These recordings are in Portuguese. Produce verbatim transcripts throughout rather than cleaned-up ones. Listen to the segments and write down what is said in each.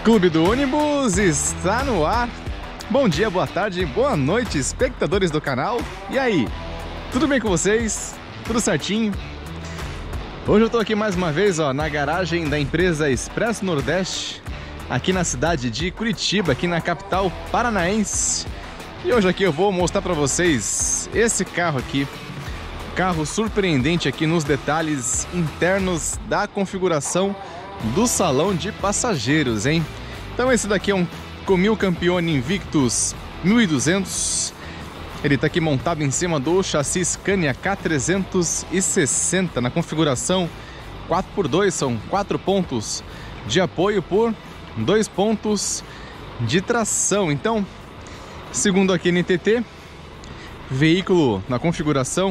Clube do Ônibus está no ar. Bom dia, boa tarde, boa noite, espectadores do canal. E aí, tudo bem com vocês? Tudo certinho? Hoje eu tô aqui mais uma vez, ó, na garagem da empresa Expresso Nordeste, aqui na cidade de Curitiba, aqui na capital paranaense. E hoje aqui eu vou mostrar para vocês esse carro aqui, carro surpreendente aqui nos detalhes internos da configuração do salão de passageiros, hein? Então esse daqui é um Comil Campione Invictus mil e duzentos. Ele está aqui montado em cima do chassi Scania K trezentos e sessenta na configuração quatro por dois, são quatro pontos de apoio por dois pontos de tração. Então, segundo aqui N T T, veículo na configuração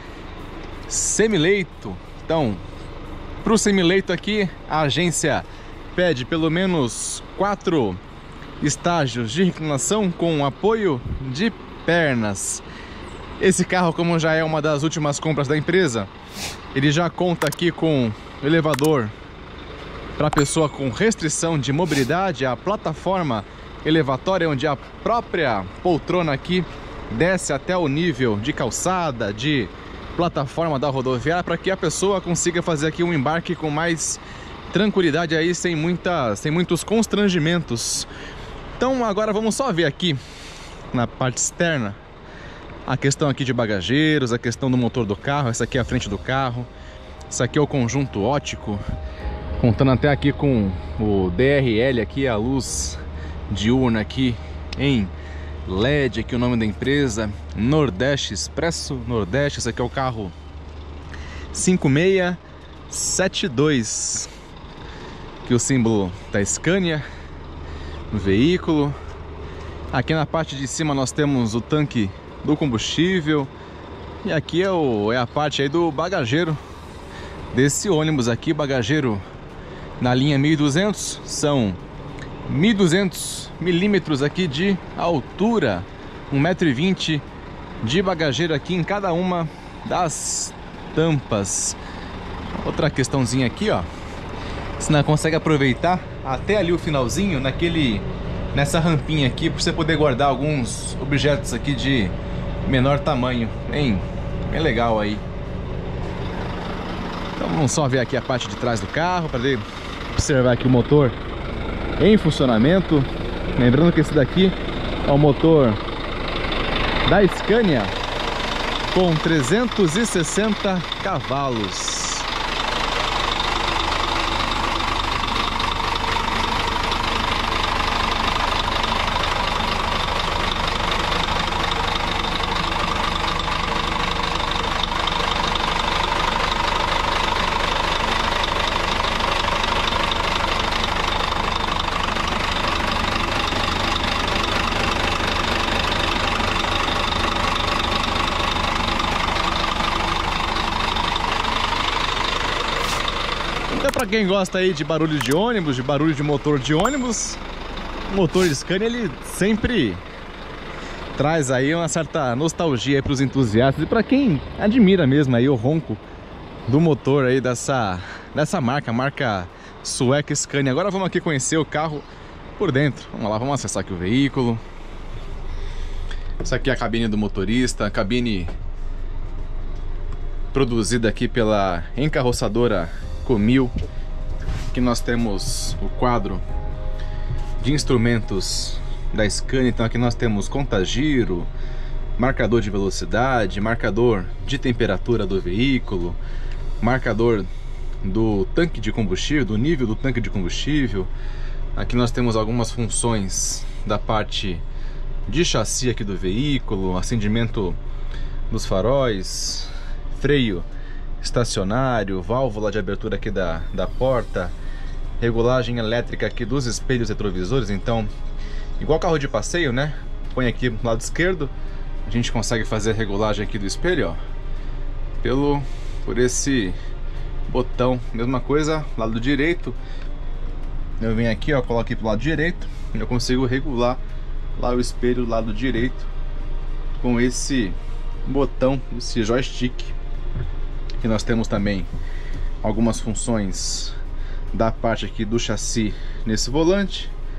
semileito. Então, para o semileito aqui, a agência pede pelo menos quatro estágios de reclinação com apoio de pernas. Esse carro, como já é uma das últimas compras da empresa, ele já conta aqui com elevador para pessoa com restrição de mobilidade, a plataforma elevatória onde a própria poltrona aqui desce até o nível de calçada, de plataforma da rodoviária, para que a pessoa consiga fazer aqui um embarque com mais tranquilidade aí, sem muitas, sem muitos constrangimentos. Então agora vamos só ver aqui na parte externa a questão aqui de bagageiros, a questão do motor do carro. Essa aqui é a frente do carro, essa aqui é o conjunto óptico, contando até aqui com o D R L aqui, a luz diurna aqui em L E D, aqui o nome da empresa, Nordeste Expresso Nordeste. Esse aqui é o carro cinco seis sete dois, que o símbolo da Scania no veículo. Aqui na parte de cima nós temos o tanque do combustível, e aqui é, o, é a parte aí do bagageiro desse ônibus aqui, bagageiro na linha mil e duzentos, são mil e duzentos milímetros aqui de altura, um metro e vinte de bagageiro aqui em cada uma das tampas. Outra questãozinha aqui, ó, você não consegue aproveitar até ali o finalzinho, naquele, nessa rampinha aqui, para você poder guardar alguns objetos aqui de menor tamanho, bem, bem legal aí. Então vamos só ver aqui a parte de trás do carro, para observar aqui o motor em funcionamento. Lembrando que esse daqui é o motor da Scania com trezentos e sessenta cavalos. Então, para quem gosta aí de barulho de ônibus, de barulho de motor de ônibus, o motor Scania ele sempre traz aí uma certa nostalgia para os entusiastas e para quem admira mesmo aí o ronco do motor aí dessa, dessa marca, a marca sueca Scania. Agora vamos aqui conhecer o carro por dentro. Vamos lá, vamos acessar aqui o veículo. Essa aqui é a cabine do motorista, a cabine produzida aqui pela encarroçadora Comil. Aqui nós temos o quadro de instrumentos da Scania. Então aqui nós temos contagiro, marcador de velocidade, marcador de temperatura do veículo, marcador do tanque de combustível, do nível do tanque de combustível. Aqui nós temos algumas funções da parte de chassi aqui do veículo, acendimento dos faróis, freio estacionário, válvula de abertura aqui da, da porta, regulagem elétrica aqui dos espelhos retrovisores. Então, igual carro de passeio, né? Põe aqui no lado esquerdo, a gente consegue fazer a regulagem aqui do espelho, ó, pelo, por esse botão. Mesma coisa, lado direito, eu venho aqui, ó, coloco aqui pro lado direito, eu consigo regular lá o espelho do lado direito com esse botão, esse joystick. Aqui nós temos também algumas funções da parte aqui do chassi nesse volante.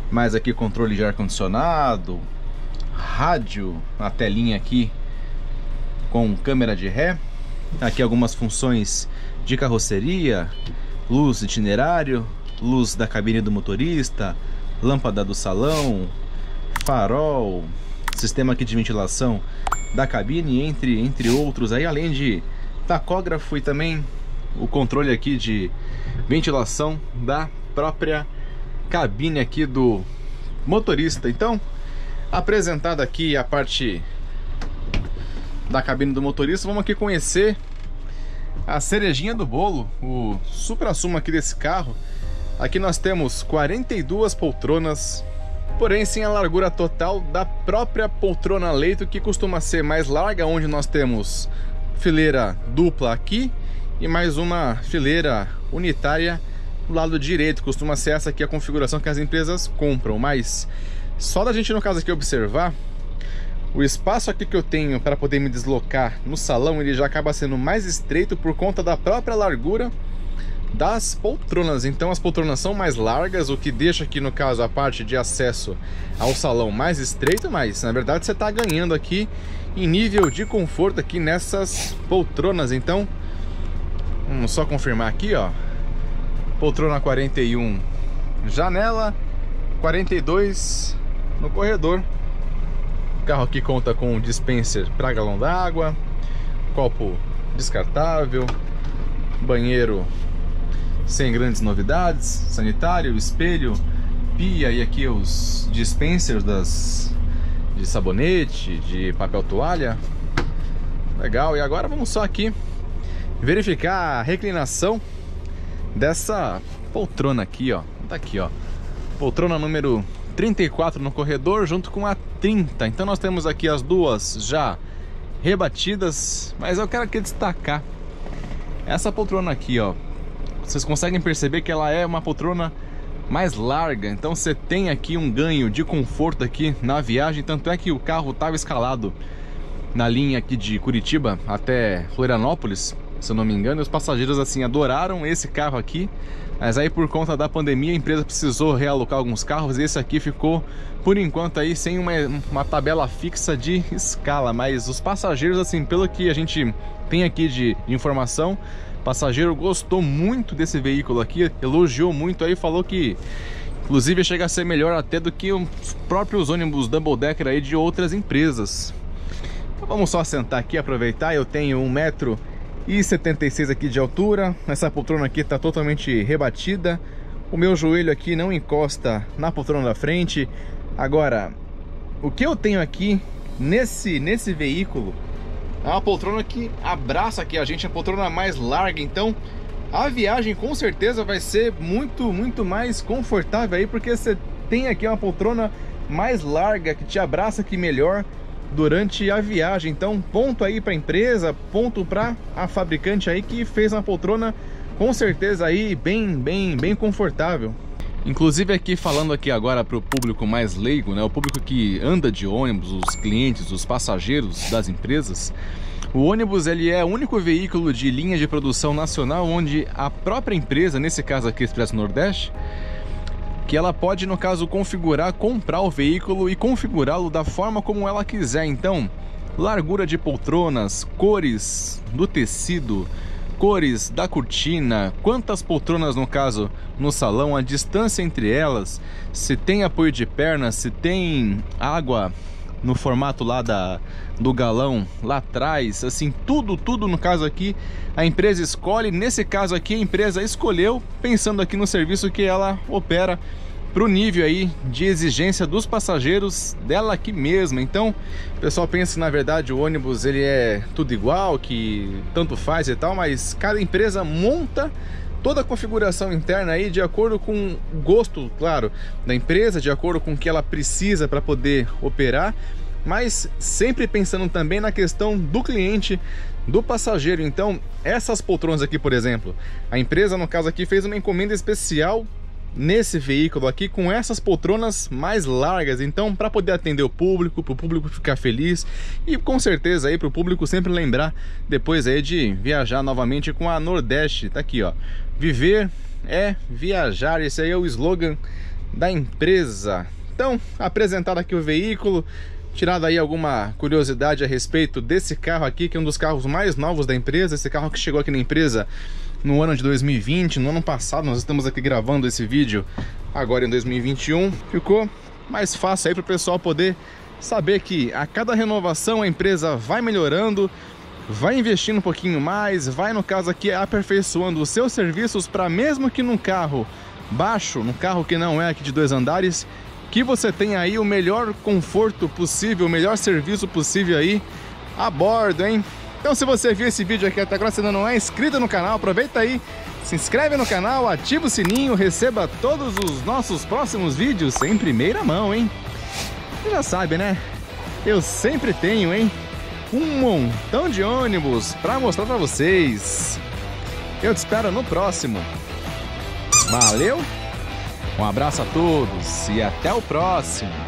mais aqui controle de ar-condicionado, rádio, a telinha aqui com câmera de ré. Aqui algumas funções de carroceria, luz itinerário, luz da cabine do motorista, lâmpada do salão, farol, sistema aqui de ventilação da cabine, entre, entre outros aí, além de tacógrafo e também o controle aqui de ventilação da própria cabine aqui do motorista. Então, apresentada aqui a parte da cabine do motorista, vamos aqui conhecer a cerejinha do bolo, o supra-sumo aqui desse carro. Aqui nós temos quarenta e duas poltronas, porém sem a largura total da própria poltrona leito, que costuma ser mais larga, onde nós temos fileira dupla aqui e mais uma fileira unitária do lado direito. Costuma ser essa aqui a configuração que as empresas compram, mas só da gente no caso aqui observar o espaço aqui que eu tenho para poder me deslocar no salão, ele já acaba sendo mais estreito por conta da própria largura das poltronas. Então as poltronas são mais largas, o que deixa aqui no caso a parte de acesso ao salão mais estreito, mas na verdade você está ganhando aqui em nível de conforto aqui nessas poltronas. Então vamos só confirmar aqui, ó, poltrona quarenta e um janela, quarenta e dois no corredor. O carro aqui conta com um dispenser para galão d'água, copo descartável, banheiro sem grandes novidades, sanitário, espelho, pia e aqui os dispensers das, de sabonete, de papel toalha. Legal, e agora vamos só aqui verificar a reclinação dessa poltrona aqui, ó. Tá aqui, ó. Poltrona número trinta e quatro no corredor junto com a trinta. Então nós temos aqui as duas já rebatidas, mas eu quero aqui destacar essa poltrona aqui, ó. Vocês conseguem perceber que ela é uma poltrona mais larga, então você tem aqui um ganho de conforto aqui na viagem. Tanto é que o carro estava escalado na linha aqui de Curitiba até Florianópolis, se eu não me engano, e os passageiros assim adoraram esse carro aqui. Mas aí por conta da pandemia a empresa precisou realocar alguns carros e esse aqui ficou por enquanto aí sem uma, uma tabela fixa de escala. Mas os passageiros, assim, pelo que a gente tem aqui de informação, o passageiro gostou muito desse veículo aqui, elogiou muito aí, falou que inclusive chega a ser melhor até do que os próprios ônibus double decker aí de outras empresas. Então vamos só sentar aqui, aproveitar. Eu tenho um metro e setenta e seis aqui de altura, essa poltrona aqui está totalmente rebatida, o meu joelho aqui não encosta na poltrona da frente. Agora, o que eu tenho aqui nesse, nesse veículo é uma poltrona que abraça aqui a gente, a poltrona mais larga. Então a viagem com certeza vai ser muito, muito mais confortável aí, porque você tem aqui uma poltrona mais larga que te abraça aqui melhor durante a viagem. Então ponto aí para a empresa, ponto para a fabricante aí, que fez uma poltrona com certeza aí bem, bem, bem confortável. Inclusive aqui falando aqui agora para o público mais leigo, né, o público que anda de ônibus, os clientes, os passageiros das empresas, o ônibus ele é o único veículo de linha de produção nacional onde a própria empresa, nesse caso aqui Expresso Nordeste, que ela pode no caso configurar, comprar o veículo e configurá-lo da forma como ela quiser. Então, largura de poltronas, cores do tecido, cores da cortina, quantas poltronas no caso no salão, a distância entre elas, se tem apoio de perna, se tem água no formato lá da, do galão lá atrás, assim, tudo, tudo no caso aqui a empresa escolhe. Nesse caso aqui a empresa escolheu pensando aqui no serviço que ela opera para o nível aí de exigência dos passageiros dela aqui mesma. Então o pessoal pensa que na verdade o ônibus ele é tudo igual, que tanto faz e tal, mas cada empresa monta toda a configuração interna aí de acordo com o gosto, claro, da empresa, de acordo com o que ela precisa para poder operar, mas sempre pensando também na questão do cliente, do passageiro. Então essas poltronas aqui, por exemplo, a empresa no caso aqui fez uma encomenda especial nesse veículo aqui com essas poltronas mais largas, então para poder atender o público, para o público ficar feliz e com certeza aí para o público sempre lembrar depois aí de viajar novamente com a Nordeste. Tá aqui, ó, viver é viajar, esse aí é o slogan da empresa. Então, apresentado aqui o veículo, tirado aí alguma curiosidade a respeito desse carro aqui, que é um dos carros mais novos da empresa. Esse carro que chegou aqui na empresa no ano de dois mil e vinte, no ano passado. Nós estamos aqui gravando esse vídeo agora em dois mil e vinte e um. Ficou mais fácil aí para o pessoal poder saber que a cada renovação a empresa vai melhorando, vai investindo um pouquinho mais, vai, no caso aqui, aperfeiçoando os seus serviços, para mesmo que num carro baixo, num carro que não é aqui de dois andares, que você tenha aí o melhor conforto possível, o melhor serviço possível aí a bordo, hein? Então, se você viu esse vídeo aqui até agora, se ainda não é inscrito no canal, aproveita aí, se inscreve no canal, ativa o sininho, receba todos os nossos próximos vídeos em primeira mão, hein? Você já sabe, né? Eu sempre tenho, hein, um montão de ônibus para mostrar para vocês. Eu te espero no próximo. Valeu, um abraço a todos e até o próximo.